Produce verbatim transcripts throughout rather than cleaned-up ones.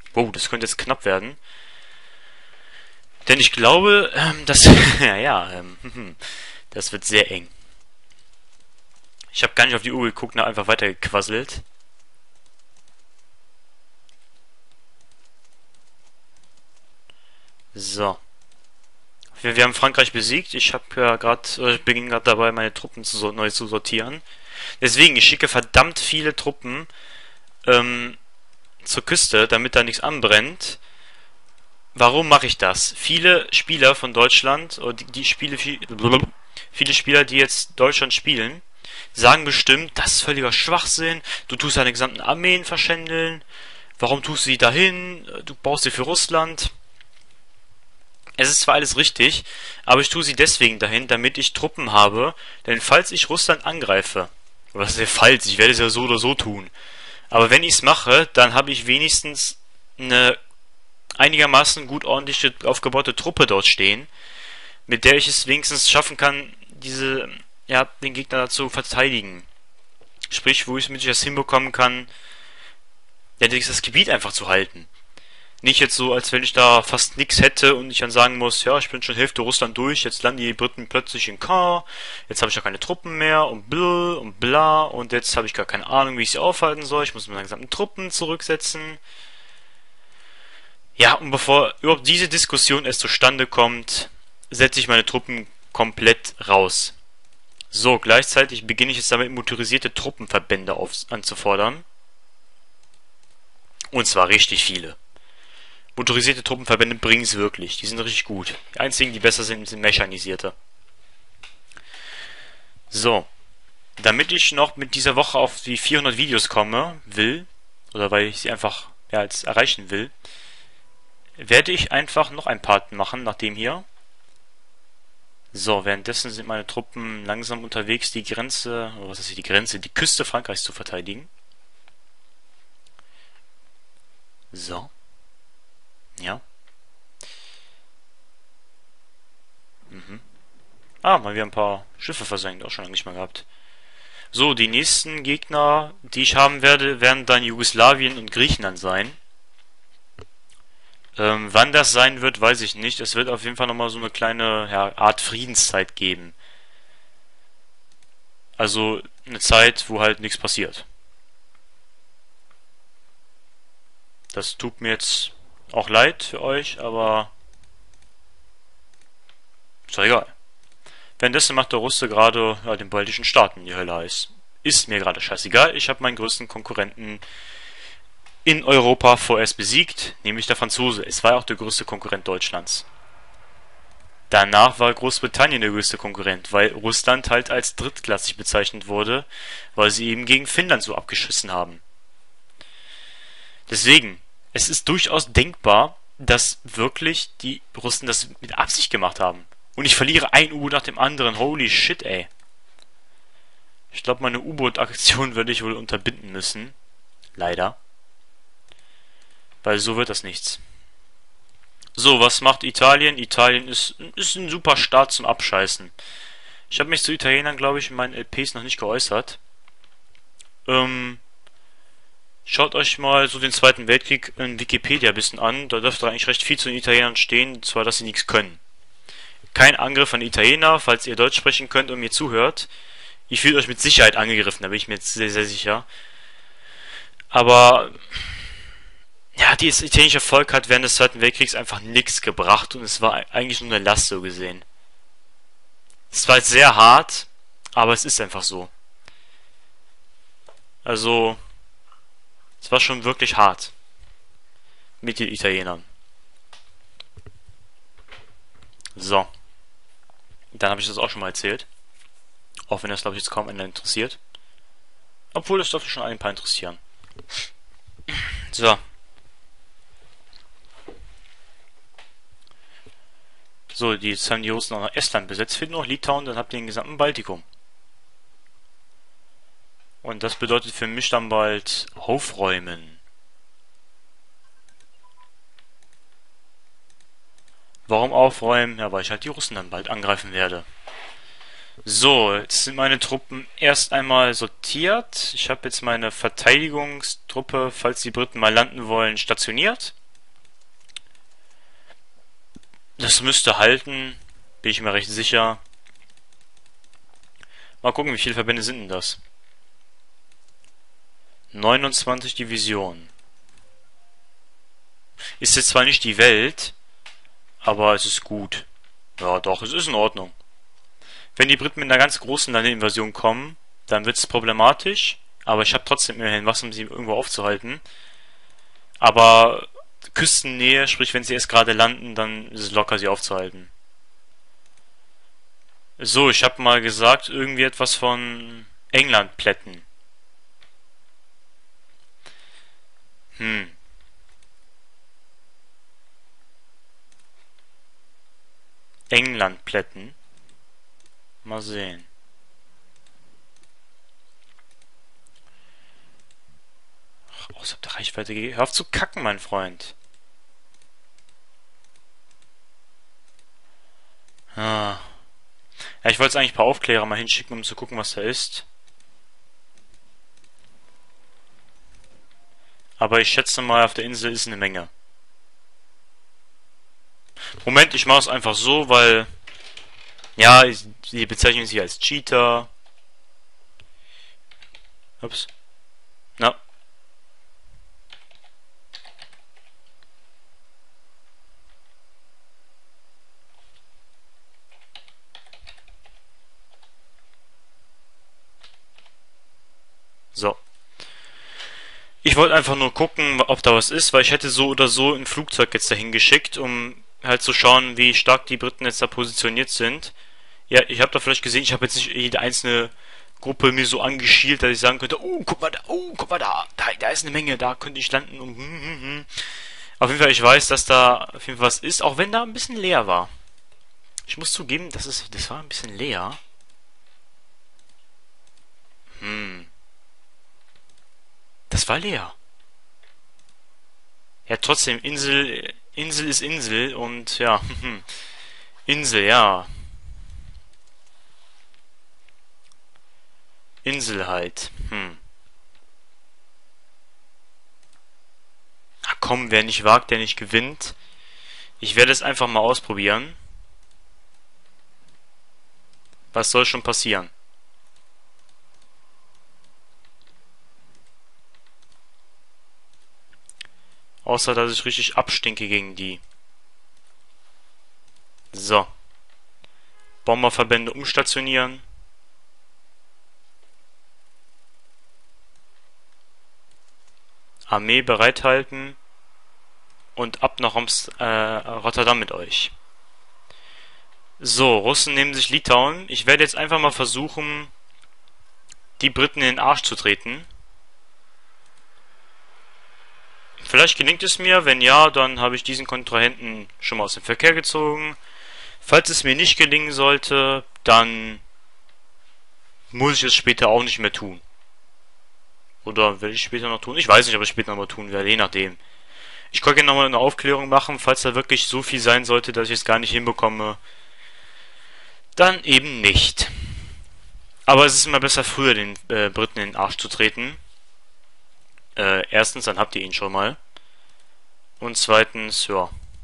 Wow, das könnte jetzt knapp werden. Denn ich glaube, ähm, dass... ja, ja, ähm, das wird sehr eng. Ich habe gar nicht auf die Uhr geguckt, ne, einfach weitergequasselt. So. Wir, wir haben Frankreich besiegt. Ich habe ja gerade, äh, ich bin gerade dabei, meine Truppen zu, so- neu zu sortieren. Deswegen, ich schicke verdammt viele Truppen ähm, zur Küste, damit da nichts anbrennt. Warum mache ich das? Viele Spieler von Deutschland, oder die, die Spiele, viele Spieler, die jetzt Deutschland spielen, sagen bestimmt, das ist völliger Schwachsinn, du tust deine gesamten Armeen verschändeln, warum tust du sie dahin, du baust sie für Russland. Es ist zwar alles richtig, aber ich tue sie deswegen dahin, damit ich Truppen habe, denn falls ich Russland angreife, was ist ja falls, ich werde es ja so oder so tun, aber wenn ich es mache, dann habe ich wenigstens eine einigermaßen gut ordentlich aufgebaute Truppe dort stehen, mit der ich es wenigstens schaffen kann, diese, ja, den Gegner zu verteidigen. Sprich, wo ich mit ich das hinbekommen kann, ja, das Gebiet einfach zu halten. Nicht jetzt so, als wenn ich da fast nichts hätte und ich dann sagen muss, ja, ich bin schon Hälfte Russland durch, jetzt landen die Briten plötzlich in Caen, jetzt habe ich ja keine Truppen mehr und bla und bla und jetzt habe ich gar keine Ahnung, wie ich sie aufhalten soll, ich muss meine gesamten Truppen zurücksetzen. Ja, und bevor überhaupt diese Diskussion erst zustande kommt, setze ich meine Truppen komplett raus. So, gleichzeitig beginne ich jetzt damit, motorisierte Truppenverbände auf, anzufordern. Und zwar richtig viele. Motorisierte Truppenverbände bringen es wirklich. Die sind richtig gut. Die einzigen, die besser sind, sind mechanisierte. So. Damit ich noch mit dieser Woche auf die vierhundert Videos komme, will, oder weil ich sie einfach, ja, jetzt erreichen will, werde ich einfach noch ein Part machen, nach dem hier. So, währenddessen sind meine Truppen langsam unterwegs, die Grenze, oder was ist hier die Grenze, die Küste Frankreichs zu verteidigen. So. Ja. Mhm. Ah, mal wieder ein paar Schiffe versenkt, auch schon lange nicht mehr gehabt. So, die nächsten Gegner, die ich haben werde, werden dann Jugoslawien und Griechenland sein. Ähm, wann das sein wird, weiß ich nicht. Es wird auf jeden Fall nochmal so eine kleine, ja, Art Friedenszeit geben. Also eine Zeit, wo halt nichts passiert. Das tut mir jetzt auch leid für euch, aber ist doch egal. Währenddessen macht der Russe gerade, ja, den baltischen Staaten die Hölle heiß. Ist mir gerade scheißegal. Ich habe meinen größten Konkurrenten in Europa vorerst besiegt, nämlich der Franzose. Es war auch der größte Konkurrent Deutschlands. Danach war Großbritannien der größte Konkurrent, weil Russland halt als drittklassig bezeichnet wurde, weil sie eben gegen Finnland so abgeschissen haben. Deswegen, es ist durchaus denkbar, dass wirklich die Russen das mit Absicht gemacht haben. Und ich verliere ein U-Boot nach dem anderen. Holy shit, ey. Ich glaube, meine U-Boot-Aktion würde ich wohl unterbinden müssen. Leider. Weil so wird das nichts. So, was macht Italien? Italien ist, ist ein super Start zum Abscheißen. Ich habe mich zu Italienern, glaube ich, in meinen L Ps noch nicht geäußert. Ähm, schaut euch mal so den Zweiten Weltkrieg in Wikipedia ein bisschen an. Da dürfte eigentlich recht viel zu den Italienern stehen, zwar, dass sie nichts können. Kein Angriff an die Italiener, falls ihr Deutsch sprechen könnt und mir zuhört. Ihr fühlt euch mit Sicherheit angegriffen, da bin ich mir jetzt sehr, sehr sicher. Aber ja, das italienische Volk hat während des Zweiten Weltkriegs einfach nichts gebracht und es war eigentlich nur eine Last so gesehen. Es war jetzt sehr hart, aber es ist einfach so. Also, es war schon wirklich hart mit den Italienern. So, dann habe ich das auch schon mal erzählt. Auch wenn das, glaube ich, jetzt kaum einen interessiert. Obwohl, das dürfte schon ein paar interessieren. So. So, die, jetzt haben die Russen auch noch Estland besetzt, fehlt nur noch Litauen, dann habt ihr den gesamten Baltikum. Und das bedeutet für mich dann bald aufräumen. Warum aufräumen? Ja, weil ich halt die Russen dann bald angreifen werde. So, jetzt sind meine Truppen erst einmal sortiert. Ich habe jetzt meine Verteidigungstruppe, falls die Briten mal landen wollen, stationiert. Das müsste halten, bin ich mir recht sicher. Mal gucken, wie viele Verbände sind denn das? neunundzwanzig Divisionen. Ist jetzt zwar nicht die Welt, aber es ist gut. Ja, doch, es ist in Ordnung. Wenn die Briten mit einer ganz großen Landeinvasion kommen, dann wird es problematisch. Aber ich habe trotzdem immerhin was, um sie irgendwo aufzuhalten. Aber Küstennähe, sprich, wenn sie erst gerade landen, dann ist es locker, sie aufzuhalten. So, ich habe mal gesagt, irgendwie etwas von Englandplätten. Hm. Englandplätten. Mal sehen. Ach, außerhalb der Reichweite geht. Hör auf zu kacken, mein Freund. Ah. Ja, ich wollte jetzt eigentlich ein paar Aufklärer mal hinschicken, um zu gucken, was da ist. Aber ich schätze mal, auf der Insel ist eine Menge. Moment, ich mache es einfach so, weil... Ja, sie bezeichnen sie als Cheater. Ups. Na. So. Ich wollte einfach nur gucken, ob da was ist, weil ich hätte so oder so ein Flugzeug jetzt dahin geschickt, um halt zu schauen, wie stark die Briten jetzt da positioniert sind. Ja, ich habe da vielleicht gesehen, ich habe jetzt nicht jede einzelne Gruppe mir so angeschielt, dass ich sagen könnte, oh, guck mal da, oh, guck mal da, da, da ist eine Menge, da könnte ich landen und hm, hm, hm. Auf jeden Fall, ich weiß, dass da auf jeden Fall was ist, auch wenn da ein bisschen leer war. Ich muss zugeben, das ist, das war ein bisschen leer. Hm. Das war leer. Ja, trotzdem, Insel, Insel ist Insel und ja, Insel, ja. Insel halt. Hm. Ach komm, wer nicht wagt, der nicht gewinnt. Ich werde es einfach mal ausprobieren. Was soll schon passieren? Außer, dass ich richtig abstinke gegen die. So. Bomberverbände umstationieren. Armee bereithalten. Und ab nach Roms, äh, Rotterdam mit euch. So, Russen nehmen sich Litauen. Ich werde jetzt einfach mal versuchen, die Briten in den Arsch zu treten. Vielleicht gelingt es mir, wenn ja, dann habe ich diesen Kontrahenten schon mal aus dem Verkehr gezogen. Falls es mir nicht gelingen sollte, dann muss ich es später auch nicht mehr tun. Oder will ich später noch tun? Ich weiß nicht, ob ich später noch mal tun werde, je nachdem. Ich kann gerne nochmal eine Aufklärung machen, falls da wirklich so viel sein sollte, dass ich es gar nicht hinbekomme. Dann eben nicht. Aber es ist immer besser, früher den äh, Briten in den Arsch zu treten. Äh, erstens, dann habt ihr ihn schon mal. Und zweitens, ja.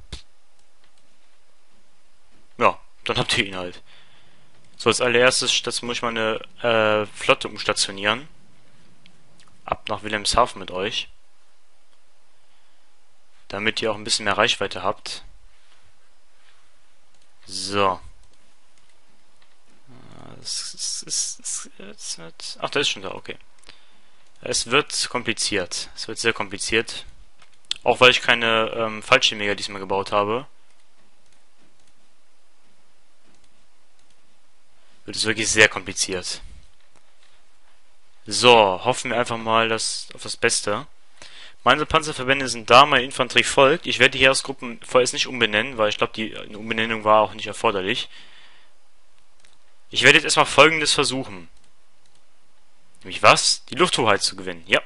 Ja, dann habt ihr ihn halt. So, als allererstes, das muss ich mal eine äh, Flotte umstationieren. Ab nach Wilhelmshaven mit euch. Damit ihr auch ein bisschen mehr Reichweite habt. So. Es, es, es, es wird... Ach, der ist schon da, okay. Es wird kompliziert. Es wird sehr kompliziert. Auch weil ich keine ähm, Fallschirmjäger diesmal gebaut habe. Wird es wirklich sehr kompliziert. So, hoffen wir einfach mal dass, auf das Beste. Meine Panzerverbände sind da, meine Infanterie folgt. Ich werde die Heeresgruppen vorerst nicht umbenennen, weil ich glaube, die eine Umbenennung war auch nicht erforderlich. Ich werde jetzt erstmal Folgendes versuchen. Nämlich was? Die Lufthoheit zu gewinnen. Ja.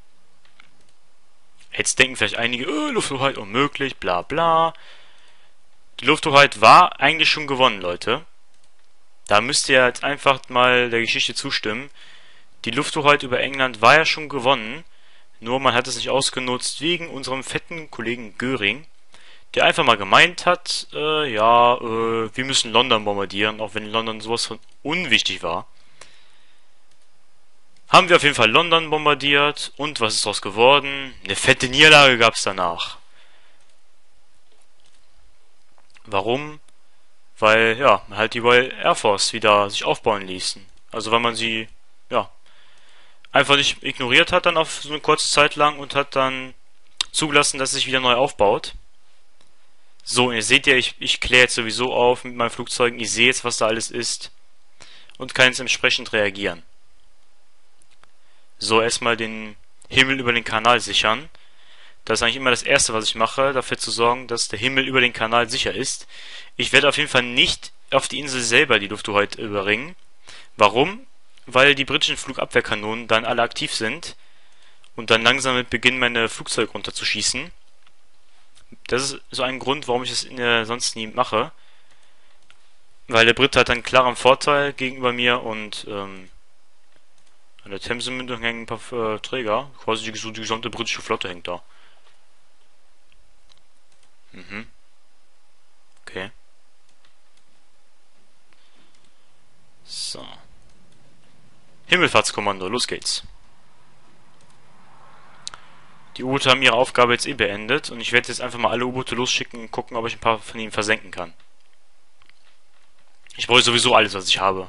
Jetzt denken vielleicht einige, oh, Lufthoheit unmöglich, bla bla. Die Lufthoheit war eigentlich schon gewonnen, Leute. Da müsst ihr jetzt einfach mal der Geschichte zustimmen. Die Lufthoheit über England war ja schon gewonnen. Nur man hat es nicht ausgenutzt wegen unserem fetten Kollegen Göring. der einfach mal gemeint hat, äh, ja, äh, wir müssen London bombardieren, auch wenn London sowas von unwichtig war. Haben wir auf jeden Fall London bombardiert und was ist daraus geworden? Eine fette Niederlage gab es danach. Warum? Weil, ja, halt die Royal Air Force wieder sich aufbauen ließen. Also weil man sie, ja, einfach nicht ignoriert hat dann auf so eine kurze Zeit lang und hat dann zugelassen, dass es sich wieder neu aufbaut. So, ihr seht ja, ich, ich kläre jetzt sowieso auf mit meinen Flugzeugen, ich sehe jetzt, was da alles ist und kann jetzt entsprechend reagieren. So, erstmal den Himmel über den Kanal sichern. Das ist eigentlich immer das Erste, was ich mache, dafür zu sorgen, dass der Himmel über den Kanal sicher ist. Ich werde auf jeden Fall nicht auf die Insel selber die Lufthoheit überringen. Warum? Weil die britischen Flugabwehrkanonen dann alle aktiv sind und dann langsam mit beginnen, meine Flugzeuge runterzuschießen. Das ist so ein Grund, warum ich das äh, sonst nie mache. Weil der Brite hat dann klar einen Vorteil gegenüber mir und ähm, an der Themse-Mündung hängen ein paar äh, Träger. Quasi die, so die gesamte britische Flotte hängt da. Mhm. Okay. So. Himmelfahrtskommando, los geht's. Die U-Boote haben ihre Aufgabe jetzt eh beendet und ich werde jetzt einfach mal alle U-Boote losschicken und gucken, ob ich ein paar von ihnen versenken kann. Ich wollte sowieso alles, was ich habe.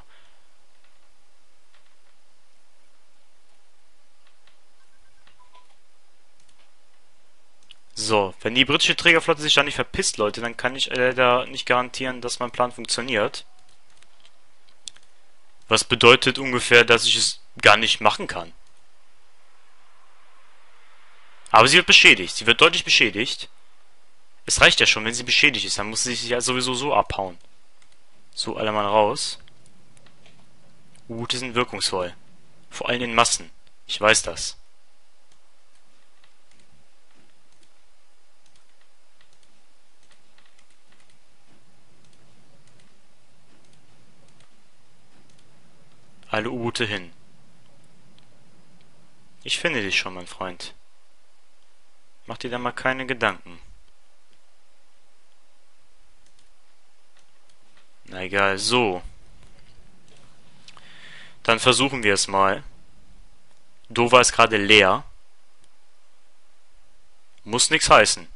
So, wenn die britische Trägerflotte sich da nicht verpisst, Leute, dann kann ich leider nicht garantieren, dass mein Plan funktioniert. Was bedeutet ungefähr, dass ich es gar nicht machen kann. Aber sie wird beschädigt. Sie wird deutlich beschädigt. Es reicht ja schon, wenn sie beschädigt ist. Dann muss sie sich ja sowieso so abhauen. So, alle mal raus. U-Boote sind wirkungsvoll. Vor allem in Massen. Ich weiß das. Alle U-Boote hin. Ich finde dich schon, mein Freund. Mach dir da mal keine Gedanken. Na egal, so. Dann versuchen wir es mal. Dover ist gerade leer. Muss nichts heißen.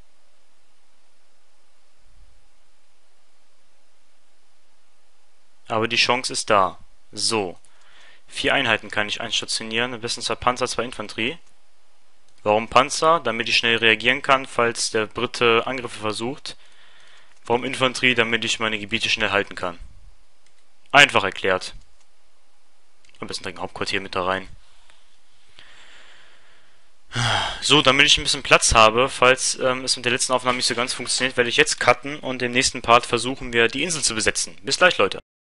Aber die Chance ist da. So. Vier Einheiten kann ich einstationieren. Am besten zwei Panzer, zwei Infanterie. Warum Panzer? Damit ich schnell reagieren kann, falls der Brite Angriffe versucht. Warum Infanterie? Damit ich meine Gebiete schnell halten kann. Einfach erklärt. Am besten direkt ein Hauptquartier mit da rein. So, damit ich ein bisschen Platz habe, falls ähm, es mit der letzten Aufnahme nicht so ganz funktioniert, werde ich jetzt cutten und im nächsten Part versuchen wir, die Insel zu besetzen. Bis gleich, Leute.